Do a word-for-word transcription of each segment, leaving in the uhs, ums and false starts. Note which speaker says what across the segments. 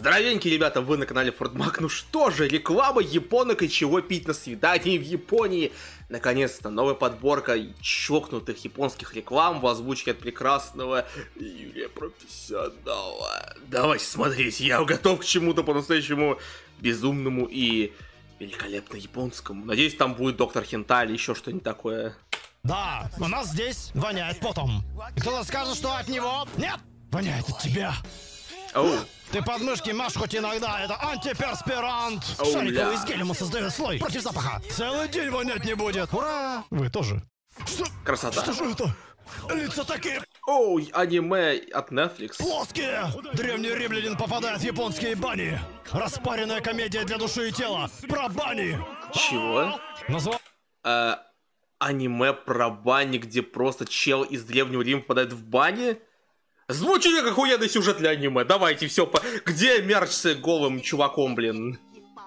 Speaker 1: Здоровенькие ребята, вы на канале Фордмак. Ну что же, реклама японок и чего пить на свидании в Японии. Наконец-то новая подборка чокнутых японских реклам в озвучке от прекрасного Юрия Профессионала. Давайте смотреть, я готов к чему-то по-настоящему безумному и великолепно японскому. Надеюсь, там будет доктор Хентай или еще что-нибудь такое.
Speaker 2: Да, у нас здесь воняет потом. И кто-то скажет, что от него? Нет, воняет от тебя.
Speaker 1: Оу.
Speaker 2: Ты подмышки машь хоть иногда, это антиперспирант.
Speaker 1: Оу,
Speaker 2: Шариковый
Speaker 1: ля.
Speaker 2: из гелема создает слой против запаха. Целый день вонять не будет. Ура! Вы тоже. Что?
Speaker 1: Красота.
Speaker 2: Что же это? Лица такие
Speaker 1: Оу, аниме от Netflix.
Speaker 2: плоские. Древний римлянин попадает в японские бани. Распаренная комедия для души и тела. Про бани.
Speaker 1: Чего?
Speaker 2: Назва...
Speaker 1: Э, аниме про бани, где просто чел из Древнего Рима попадает в бани? Звучит как охуенный сюжет для аниме. Давайте, все, по... где мерч с голым чуваком, блин?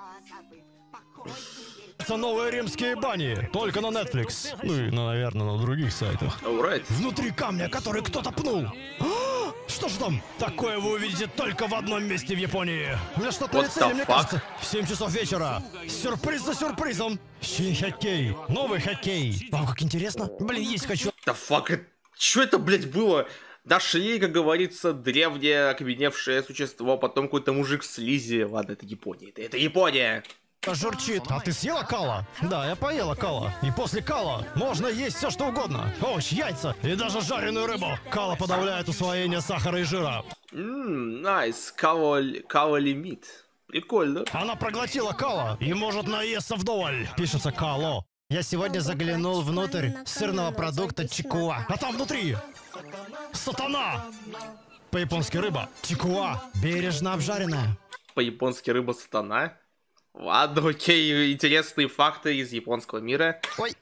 Speaker 2: Это новые римские бани, только на Netflix. Ну и, ну, наверное, на других сайтах.
Speaker 1: Alright.
Speaker 2: Внутри камня, который кто-то пнул. А, что ж там? Такое вы увидите только в одном месте в Японии. У меня что-то на
Speaker 1: What
Speaker 2: лице,
Speaker 1: the
Speaker 2: или мне
Speaker 1: fuck?
Speaker 2: кажется, в семь часов вечера. Сюрприз за сюрпризом. Щин-хоккей. Новый хоккей. Вам как интересно? Блин, есть хочу.
Speaker 1: Да фак, что это, блядь, было? Нашли, как говорится, древнее окаменевшее существо, потом какой-то мужик в слизи. Ладно, это Япония, это, это Япония.
Speaker 2: Журчит. А ты съела кала? Да, я поела кала. И после кала можно есть все что угодно. Овощи, яйца и даже жареную рыбу. Кала подавляет усвоение сахара и жира.
Speaker 1: Ммм, найс, кала лимит. Прикольно.
Speaker 2: Она проглотила кала и может наесться вдоволь. Пишется кало. Я сегодня заглянул внутрь сырного продукта чикуа. А там внутри сатана. По-японски рыба. Чикуа. Бережно обжаренная.
Speaker 1: По-японски рыба сатана. Ладно, окей, интересные факты из японского мира.
Speaker 2: Ой.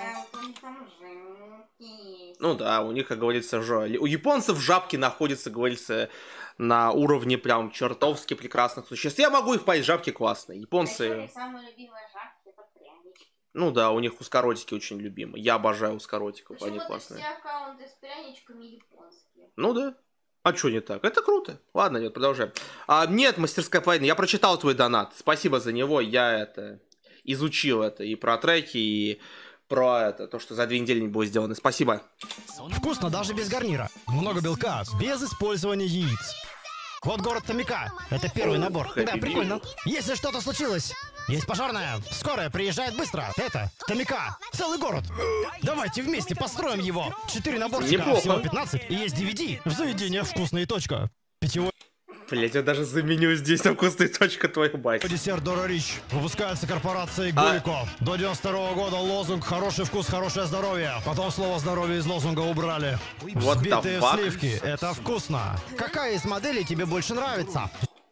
Speaker 1: Ну да, у них, как говорится, жо... у японцев жабки находятся, как говорится, на уровне прям чертовски прекрасных существ. Я могу их понять, жабки классные. Японцы...
Speaker 3: Самая любимая жабка — это прянички.
Speaker 1: Ну да, у них ускоротики очень любимы. Я обожаю ускоротиков, они
Speaker 3: Почему-то
Speaker 1: классные.
Speaker 3: все аккаунты с пряничками японские.
Speaker 1: Ну да. А чё не так? Это круто. Ладно, нет, продолжаем. А, нет, мастерская половина, я прочитал твой донат. Спасибо за него. Я это изучил это и про треки, и про это, то, что за две недели не было сделано. Спасибо.
Speaker 2: Вкусно даже без гарнира. Много белка, без использования яиц. Вот город Томика. Это первый набор.
Speaker 1: Happy
Speaker 2: Да,
Speaker 1: Meal.
Speaker 2: прикольно. Если что-то случилось, есть пожарная. Скорая приезжает быстро. Это Томика. Целый город. Давайте вместе построим его. Четыре наборчика,
Speaker 1: Неплохо.
Speaker 2: всего пятнадцать. И есть ди ви ди. В заведении вкусная точка. Питьевой
Speaker 1: Блять, я даже заменю здесь на вкусная точка твою мать.
Speaker 2: десерт Дора Рич. Выпускается корпорацией
Speaker 1: А-
Speaker 2: Гулико. До девяносто второго года лозунг «Хороший вкус, хорошее здоровье». Потом слово «здоровье» из лозунга убрали.
Speaker 1: What the
Speaker 2: Взбитые
Speaker 1: fuck?
Speaker 2: сливки. Это вкусно. Какая из моделей тебе больше нравится?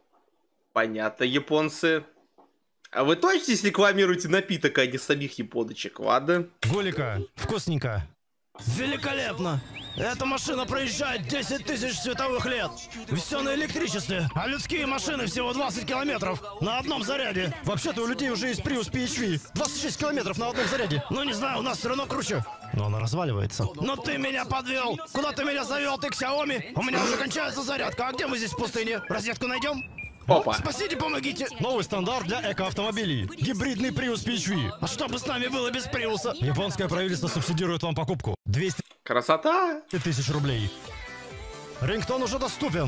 Speaker 1: Понятно, японцы. А вы точно здесь рекламируете напиток, а не самих японочек, ладно?
Speaker 2: Гулика. Вкусненько. Великолепно. Эта машина проезжает десять тысяч световых лет. Все на электричестве. А людские машины всего двадцать километров на одном заряде. Вообще-то у людей уже есть Prius пи эйч ви. двадцать шесть километров на одном заряде. Ну не знаю, у нас все равно круче. Но она разваливается. Но ты меня подвел. Куда ты меня завел, ты Xiaomi? У меня уже кончается зарядка. А где мы здесь в пустыне? Розетку найдем?
Speaker 1: Опа.
Speaker 2: Спасите, помогите! Новый стандарт для экоавтомобилей. Гибридный Prius пи эйч ви. А что бы с нами было без Приуса? Японское правительство субсидирует вам покупку. двести
Speaker 1: Красота!
Speaker 2: тысяч рублей. Рингтон уже доступен.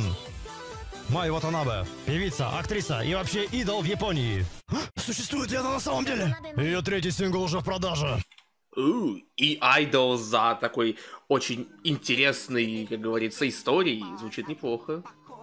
Speaker 2: Май Ватанабе. Певица, актриса и вообще идол в Японии. А, существует ли она на самом деле? Ее третий сингл уже в продаже.
Speaker 1: У, и Idol за такой очень интересной, как говорится, историей звучит неплохо.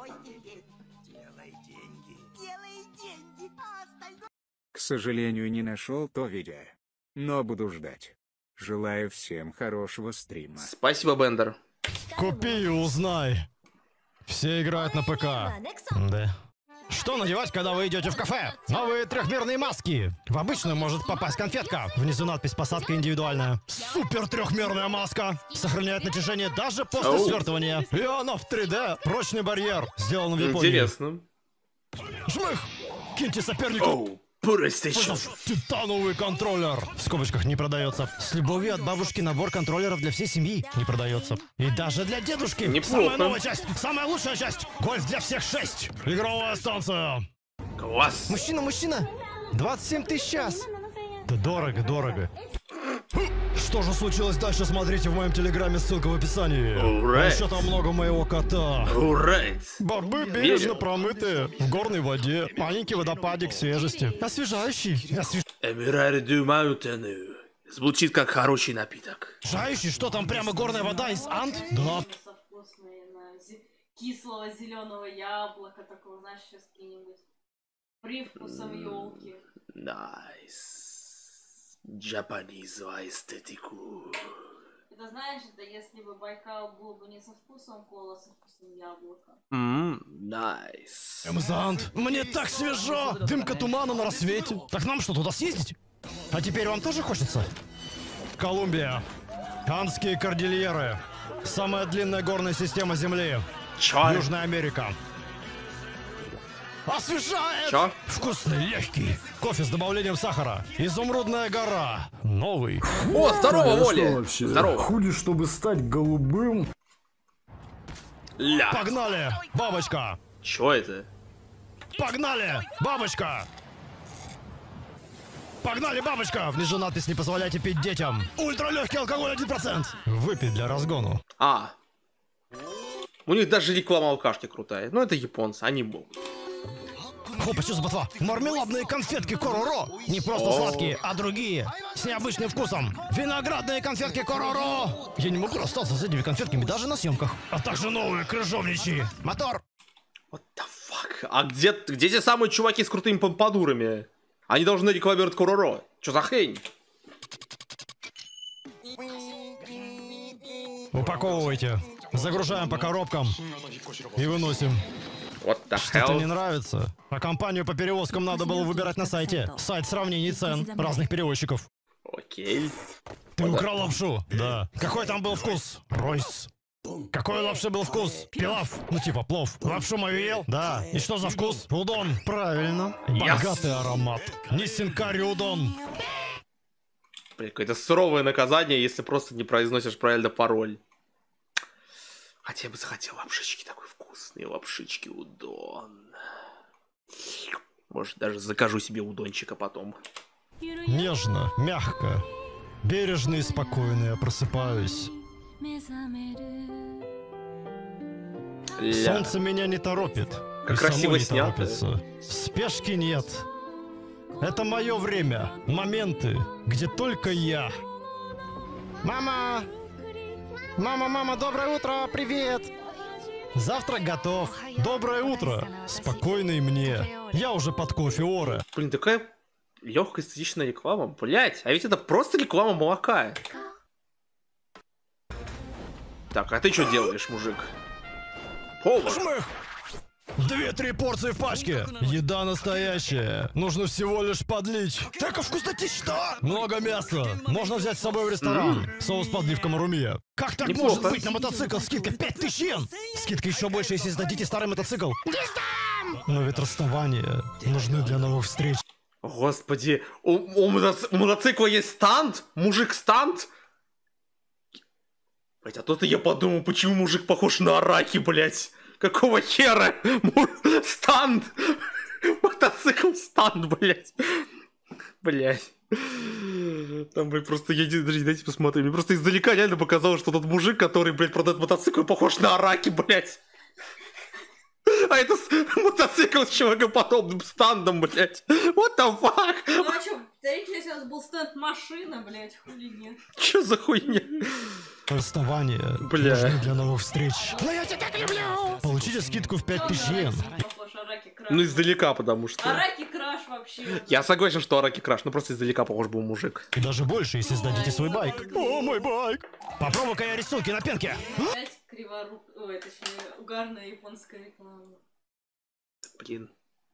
Speaker 4: К сожалению, не нашел то видео. Но буду ждать. Желаю всем хорошего стрима.
Speaker 1: Спасибо, Бендер.
Speaker 2: Купи и узнай. Все играют на ПК. Да. Что надевать, когда вы идете в кафе? Новые трехмерные маски. В обычную может попасть конфетка. Внизу надпись «Посадка индивидуальная». Супер трехмерная маска. Сохраняет натяжение даже после
Speaker 1: Оу.
Speaker 2: свертывания. И она в три дэ. Прочный барьер. Сделан в Японии.
Speaker 1: Интересно.
Speaker 2: Жмых! Киньте сопернику.
Speaker 1: Оу. PlayStation.
Speaker 2: Титановый контроллер. В скобочках не продается. С любовью от бабушки набор контроллеров для всей семьи не продается. И даже для дедушки.
Speaker 1: Неплохо.
Speaker 2: Самая новая часть, самая лучшая часть. Гольф для всех шесть. Игровая станция.
Speaker 1: Класс.
Speaker 2: Мужчина, мужчина. двадцать семь тысяч час. Да дорого, дорого. Что же случилось дальше, смотрите в моем телеграме, ссылка в описании.
Speaker 1: Alright.
Speaker 2: А еще там много моего кота.
Speaker 1: Alright.
Speaker 2: Бобы бережно промытые, в горной воде. Маленький водопадик свежести. Освежающий. Освеж...
Speaker 1: Эмираль дю Маунтену. Звучит как хороший напиток.
Speaker 2: Освежающий? Что там, прямо горная вода из Анд? Да.
Speaker 3: Со вкусной, на зе- кислого зеленого яблока, такого, знаешь, сейчас какие-нибудь привкусом елки.
Speaker 1: Найс. Джапанизовая эстетику.
Speaker 3: Это знаешь, это если бы Байкал был бы не со вкусом кола, а со вкусом яблока.
Speaker 1: Ммм, найс.
Speaker 2: Эмзант, мне так свежо! Дымка тумана на рассвете. Так нам что, туда съездить? А теперь вам тоже хочется? Колумбия. Андские кордильеры. Самая длинная горная система Земли.
Speaker 1: Чё?
Speaker 2: Южная Америка. Освежает!
Speaker 1: Чё?
Speaker 2: Вкусный, легкий. Кофе с добавлением сахара. Изумрудная гора. Новый.
Speaker 1: О, здорово,
Speaker 5: А я
Speaker 1: Воля.
Speaker 5: что вообще?
Speaker 1: Здорово.
Speaker 5: Хули, чтобы стать голубым?
Speaker 1: Ля.
Speaker 2: Погнали, бабочка.
Speaker 1: Чё это?
Speaker 2: Погнали, бабочка. Погнали, бабочка. Внизу надпись «Не позволяйте пить детям». Ультралегкий алкоголь один процент. Выпить для разгону.
Speaker 1: А. У них даже реклама алкашки крутая. Ну, это японцы, они могут.
Speaker 2: Опа, что за ботва? Мармеладные конфетки Короро. Не просто
Speaker 1: О.
Speaker 2: сладкие, а другие. С необычным вкусом. Виноградные конфетки Короро. Я не могу расстаться с этими конфетками даже на съемках. А также новые крыжовничьи. Мотор.
Speaker 1: What the fuck? А где, где те самые чуваки с крутыми помпадурами? Они должны рекламировать Короро. Чё за хрень?
Speaker 2: Упаковывайте. Загружаем по коробкам. И выносим.
Speaker 1: What the
Speaker 2: Что-то не
Speaker 1: hell?
Speaker 2: нравится. А компанию по перевозкам надо было выбирать на сайте. Сайт сравнений цен разных перевозчиков.
Speaker 1: Окей.
Speaker 2: Ты украл лапшу? Да. Какой там был вкус? Ройс. Какой лапши был вкус? Пилав. Ну типа плов. Лапшу мою ел? Да. И что за вкус? Удон. Правильно. Богатый аромат. Ниссинкари удон.
Speaker 1: Блин, какое-то суровое наказание, если просто не произносишь правильно пароль. Хотя я бы захотел лапшички такой вкусные. Лапшички удон. Может, даже закажу себе удончика потом.
Speaker 2: Нежно, мягко. Бережно и спокойно я просыпаюсь.
Speaker 1: Ля.
Speaker 2: Солнце меня не торопит.
Speaker 1: Как
Speaker 2: и само
Speaker 1: красиво
Speaker 2: не
Speaker 1: снято.
Speaker 2: торопится. Спешки нет. Это мое время. Моменты, где только я. Мама! Мама, мама, доброе утро, привет! Завтрак готов. Доброе утро. Спокойной мне. Я уже под кофе Оре.
Speaker 1: Блин, такая легкая эстетичная реклама. Блять, а ведь это просто реклама молока. Так, а ты что делаешь, мужик? Повар.
Speaker 2: Жмых! Две-три порции в пачке. Еда настоящая. Нужно всего лишь подлить. Так, а вкуснотища! Много мяса. Можно взять с собой в ресторан. Соус подливка Марумия. Как так
Speaker 1: Неплохо.
Speaker 2: может быть на мотоцикл? Скидка пять тысяч йен. Скидка еще больше, если сдадите старый мотоцикл. Но ведь расставания нужны для новых встреч.
Speaker 1: Господи, у, у мотоци- у мотоцикла есть станд? Мужик станд? Блять, а то-то я подумал, почему мужик похож на Араки, блять. Какого хера? Му- Станд! Мотоцикл станд, блять. Блять. Там, блядь, просто я не даже дайте посмотреть. Мне просто издалека реально показалось, что тот мужик, который, блядь, продает мотоцикл, похож на Араки, блять. А это с- мотоцикл с человекоподобным стандом, блять. What the fuck?
Speaker 3: Ну а чё, если у нас был стенд машина, блядь, хули нет.
Speaker 1: Чё за хуйня?
Speaker 2: Расставания
Speaker 1: Бля.
Speaker 2: нужны для новых встреч. Но я тебя так люблю! Получите скидку в пять тысяч йен.
Speaker 3: Похож Араки Краш.
Speaker 1: Ну, издалека, потому что...
Speaker 3: Араки Краш вообще.
Speaker 1: Я согласен, что Араки Краш, но просто издалека похож был мужик.
Speaker 2: И даже больше, если сдадите свой байк. О, мой байк! Попробуй-ка я рисунки на пенке.
Speaker 3: Опять криворук... Ой, точнее, угарная японская реклама.
Speaker 1: Блин.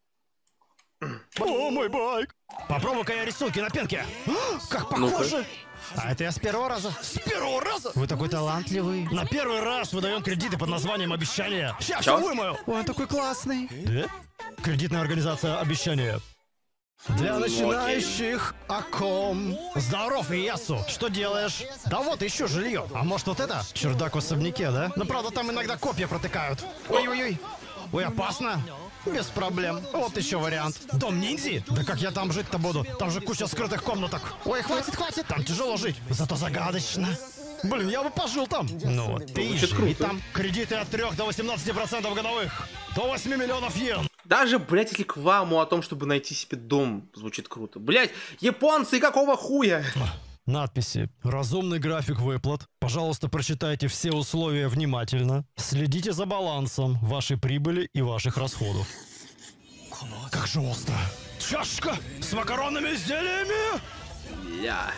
Speaker 2: О, мой байк! Попробуй-ка я рисунки на пенке. Как
Speaker 1: Ну-ка.
Speaker 2: похоже! А это я с первого раза. С первого раза? Вы такой талантливый. На первый раз выдаем кредиты под названием «Обещание». Сейчас
Speaker 1: Чё?
Speaker 2: все вымою. Ой, он такой классный. Да? Кредитная организация «Обещание». Для
Speaker 1: Ну,
Speaker 2: начинающих о ком? Здоров, Иясу, что делаешь? Да вот, ищу жилье. А может вот это? Чердак в особняке, да? Но правда там иногда копья протыкают. Ой-ой-ой. Ой, опасно. Без проблем. Вот еще вариант. Дом ниндзи? Да как я там жить-то буду? Там же куча скрытых комнаток. Ой, хватит, хватит. Там тяжело жить. Зато загадочно. Блин, я бы пожил там. Ну вот, ты
Speaker 1: Звучит
Speaker 2: живи
Speaker 1: круто.
Speaker 2: там. Кредиты от трёх до восемнадцати процентов годовых. До восьми миллионов йен.
Speaker 1: Даже, блядь, рекламу о том, чтобы найти себе дом, звучит круто. Блядь, японцы, какого хуя?
Speaker 2: Надписи. Разумный график выплат. Пожалуйста, прочитайте все условия внимательно. Следите за балансом вашей прибыли и ваших расходов. Как же остро. Чашка с макаронными изделиями.
Speaker 1: Бля.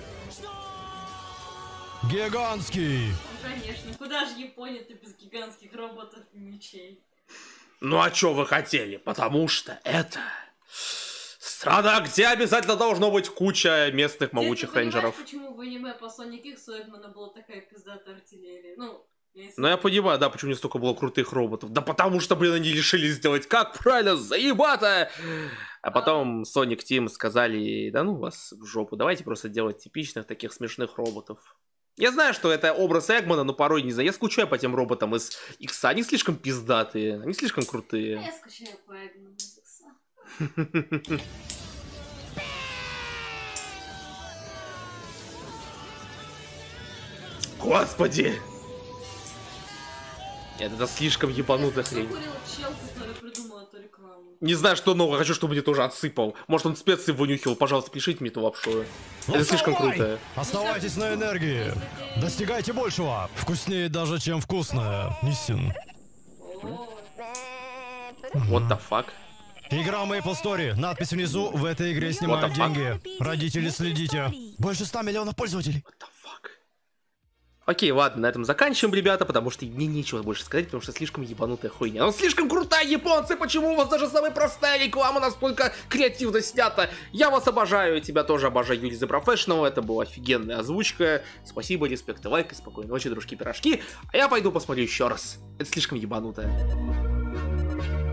Speaker 2: Гигантский.
Speaker 3: Ну, конечно, куда же Япония-то без гигантских роботов и мечей?
Speaker 1: Ну а чё вы хотели? Потому что это страна, где обязательно должно быть куча местных могучих
Speaker 3: Ты
Speaker 1: рейнджеров.
Speaker 3: понимаешь, почему в аниме по Sonic X у Эгмана была такая пиздатая артиллерия? Ну, если...
Speaker 1: Ну я понимаю, да, почему не столько было крутых роботов. Да потому что, блин, они решили сделать как правильно, заебато! А потом Sonic Team сказали, да ну вас в жопу, давайте просто делать типичных таких смешных роботов. Я знаю, что это образ Эгмана, но порой, не знаю, я скучаю по тем роботам из Икса. Они слишком пиздатые, они слишком крутые.
Speaker 3: Я скучаю по Эгману из Икса.
Speaker 1: Господи! Нет, это слишком ебанутая хрень.
Speaker 3: Курил чел, который придумал эту рекламу.
Speaker 1: Не знаю, что нового, хочу, чтобы мне тоже отсыпал. Может, он специи вынюхивал, пожалуйста, пишите мне эту лапшу. Это слишком круто.
Speaker 2: Оставайтесь на энергии. Достигайте большего. Вкуснее даже, чем вкусное. Нисин.
Speaker 1: What the fuck?
Speaker 2: Игра Maple Story. Надпись внизу. В этой игре снимают
Speaker 1: What the fuck?
Speaker 2: деньги. Родители, следите. Больше ста миллионов пользователей.
Speaker 1: What the fuck? Окей, ладно, на этом заканчиваем, ребята, потому что мне нечего больше сказать, потому что слишком ебанутая хуйня. Она слишком крутая, японцы, почему у вас даже самая простая реклама настолько креативно снята? Я вас обожаю, тебя тоже обожаю, Юрий The Professional, это была офигенная озвучка. Спасибо, респект и лайк, и спокойной ночи, дружки-пирожки. А я пойду посмотрю еще раз. Это слишком ебанутая.